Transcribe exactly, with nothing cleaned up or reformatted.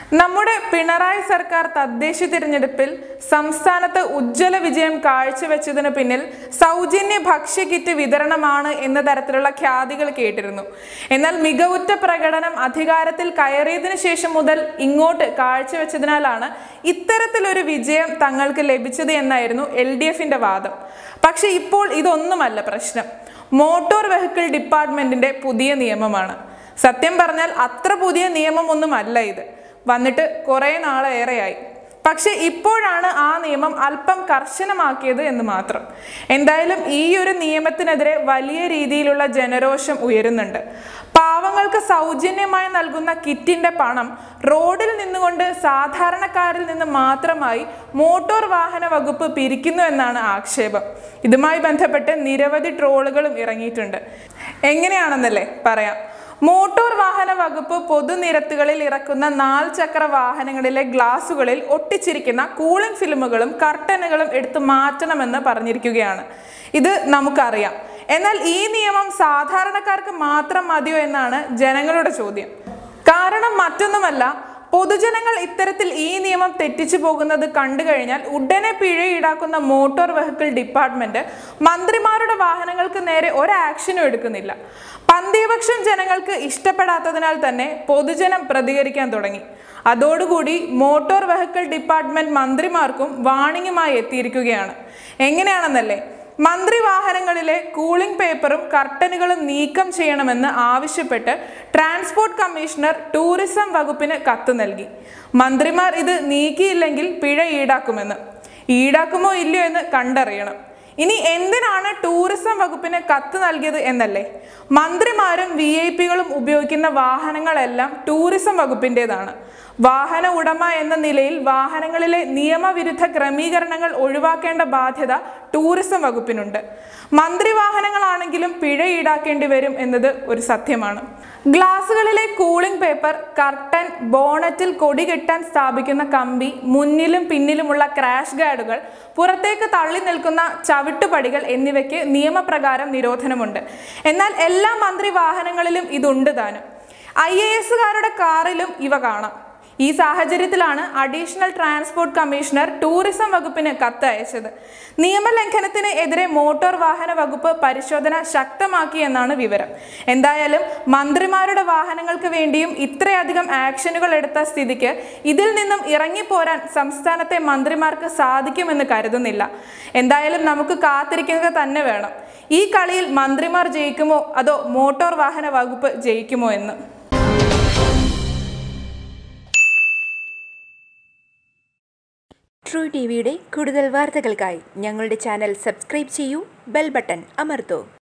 നമ്മുടെ പിണറായി സർക്കാർ തദ്ദേശ തിരഞ്ഞെടുപ്പിൽ സംസ്ഥാനത്ത് ഉജ്ജ്വല വിജയം കാഴ്ചവെച്ചതിന് പിന്നിൽ സൗജന്യ ഭക്ഷ്യ കിറ്റ് വിതരണമാണ് എന്ന തരത്തിലുള്ള ഖ്യാതികൾ കേട്ടിരുന്നു. എന്നാൽ മികവുറ്റ പ്രകടനം അധികാരത്തിൽ കയറിയതിനു ശേഷം മുതൽ ഇങ്ങോട്ട് കാഴ്ചവെച്ചതിനാലാണ് ഇത്തരത്തിലൊരു വിജയം തങ്ങൾക്ക് ലഭിച്ചത് എന്നായിരുന്നു എൽ ഡി എഫിന്റെ വാദം. പക്ഷെ ഇപ്പോൾ ഇതൊന്നുമല്ല പ്രശ്നം. മോട്ടോർ വെഹിക്കിൾ ഡിപ്പാർട്ട്മെന്റിന്റെ പുതിയ നിയമമാണ്. സത്യം പറഞ്ഞാൽ അത്ര പുതിയ നിയമമൊന്നുമല്ല ഇത്. വന്നിട്ട് കുറേ നാളേറെയായി. പക്ഷെ ഇപ്പോഴാണ് ആ നിയമം അല്പം കർശനമാക്കിയത് എന്ന് മാത്രം. എന്തായാലും ഈ ഒരു നിയമത്തിനെതിരെ വലിയ രീതിയിലുള്ള ജനരോഷം ഉയരുന്നുണ്ട്. പാവങ്ങൾക്ക് സൗജന്യമായി നൽകുന്ന കിറ്റിന്റെ പണം റോഡിൽ നിന്നുകൊണ്ട് സാധാരണക്കാരിൽ നിന്ന് മാത്രമായി മോട്ടോർ വാഹന വകുപ്പ് പിരിക്കുന്നു എന്നാണ് ആക്ഷേപം. ഇതുമായി ബന്ധപ്പെട്ട് നിരവധി ട്രോളുകളും ഇറങ്ങിയിട്ടുണ്ട്. എങ്ങനെയാണെന്നല്ലേ പറയാം. മോട്ടോർ വാഹന വകുപ്പ് പൊതുനിരത്തുകളിൽ ഇറക്കുന്ന നാല് ചക്ര വാഹനങ്ങളിലെ ഗ്ലാസുകളിൽ ഒട്ടിച്ചിരിക്കുന്ന കൂളിംഗ് ഫിലിമുകളും കർട്ടനുകളും എടുത്തു മാറ്റണമെന്ന് പറഞ്ഞിരിക്കുകയാണ്. ഇത് നമുക്കറിയാം. എന്നാൽ ഈ നിയമം സാധാരണക്കാർക്ക് മാത്രം മതിയോ എന്നാണ് ജനങ്ങളുടെ ചോദ്യം. കാരണം മറ്റൊന്നുമല്ല, പൊതുജനങ്ങൾ ഇത്തരത്തിൽ ഈ നിയമം തെറ്റിച്ചു പോകുന്നത് കണ്ടു കഴിഞ്ഞാൽ ഉടനെ പിഴ ഈടാക്കുന്ന മോട്ടോർ വെഹിക്കിൾ ഡിപ്പാർട്ട്മെന്റ് മന്ത്രിമാരുടെ വാഹനങ്ങൾക്ക് നേരെ ഒരു ആക്ഷനും എടുക്കുന്നില്ല. പന്തിപക്ഷം ജനങ്ങൾക്ക് ഇഷ്ടപ്പെടാത്തതിനാൽ തന്നെ പൊതുജനം പ്രതികരിക്കാൻ തുടങ്ങി. അതോടുകൂടി മോട്ടോർ വെഹിക്കിൾ ഡിപ്പാർട്ട്മെന്റ് മന്ത്രിമാർക്കും വാണിംഗുമായി എത്തിയിരിക്കുകയാണ്. എങ്ങനെയാണെന്നല്ലേ, മന്ത്രി വാഹനങ്ങളിലെ കൂളിംഗ് പേപ്പറും കർട്ടനുകളും നീക്കം ചെയ്യണമെന്ന് ആവശ്യപ്പെട്ട് ട്രാൻസ്പോർട്ട് കമ്മീഷണർ ടൂറിസം വകുപ്പിന് കത്ത് നൽകി. മന്ത്രിമാർ ഇത് നീക്കിയില്ലെങ്കിൽ പിഴ ഈടാക്കുമെന്ന്. ഈടാക്കുമോ ഇല്ലയോ എന്ന് കണ്ടറിയണം. ഇനി എന്തിനാണ് ടൂറിസം വകുപ്പിന് കത്ത് നൽകിയത് എന്നല്ലേ? മന്ത്രിമാരും വി ഐ പികളും ഉപയോഗിക്കുന്ന വാഹനങ്ങളെല്ലാം ടൂറിസം വകുപ്പിൻ്റെതാണ്. വാഹന ഉടമ എന്ന നിലയിൽ വാഹനങ്ങളിലെ നിയമവിരുദ്ധ ക്രമീകരണങ്ങൾ ഒഴിവാക്കേണ്ട ബാധ്യത ടൂറിസം വകുപ്പിനുണ്ട്. മന്ത്രി വാഹനങ്ങളാണെങ്കിലും പിഴ ഈടാക്കേണ്ടി വരും എന്നത് ഒരു സത്യമാണ്. ഗ്ലാസുകളിലെ കൂളിംഗ് പേപ്പർ, കർട്ടൻ, ബോണറ്റിൽ കൊടി കെട്ടാൻ സ്ഥാപിക്കുന്ന കമ്പി, മുന്നിലും പിന്നിലുമുള്ള ക്രാഷ് ഗാർഡുകൾ, പുറത്തേക്ക് തള്ളി നിൽക്കുന്ന ചവിട്ടുപടികൾ എന്നിവയ്ക്ക് നിയമപ്രകാരം നിരോധനമുണ്ട്. എന്നാൽ എല്ലാ മന്ത്രി വാഹനങ്ങളിലും ഇതുണ്ട് താനും. ഐ എ എസുകാരുടെ കാറിലും ഇവ കാണാം. ഈ സാഹചര്യത്തിലാണ് അഡീഷണൽ ട്രാൻസ്പോർട്ട് കമ്മീഷണർ ടൂറിസം വകുപ്പിന് കത്ത് അയച്ചത്. നിയമലംഘനത്തിന് എതിരെ മോട്ടോർ വാഹന വകുപ്പ് പരിശോധന ശക്തമാക്കി എന്നാണ് വിവരം. എന്തായാലും മന്ത്രിമാരുടെ വാഹനങ്ങൾക്ക് വേണ്ടിയും ഇത്രയധികം ആക്ഷനുകൾ എടുത്ത സ്ഥിതിക്ക് ഇതിൽ നിന്നും ഇറങ്ങിപ്പോരാൻ സംസ്ഥാനത്തെ മന്ത്രിമാർക്ക് സാധിക്കുമെന്ന് കരുതുന്നില്ല. എന്തായാലും നമുക്ക് കാത്തിരിക്കുക തന്നെ വേണം. ഈ കളിയിൽ മന്ത്രിമാർ ജയിക്കുമോ അതോ മോട്ടോർ വാഹന വകുപ്പ് ജയിക്കുമോ എന്ന്. ട്രൂ ടി വിയുടെ കൂടുതൽ വാർത്തകൾക്കായി ഞങ്ങളുടെ ചാനൽ സബ്സ്ക്രൈബ് ചെയ്യൂ, ബെൽ ബട്ടൺ അമർത്തൂ.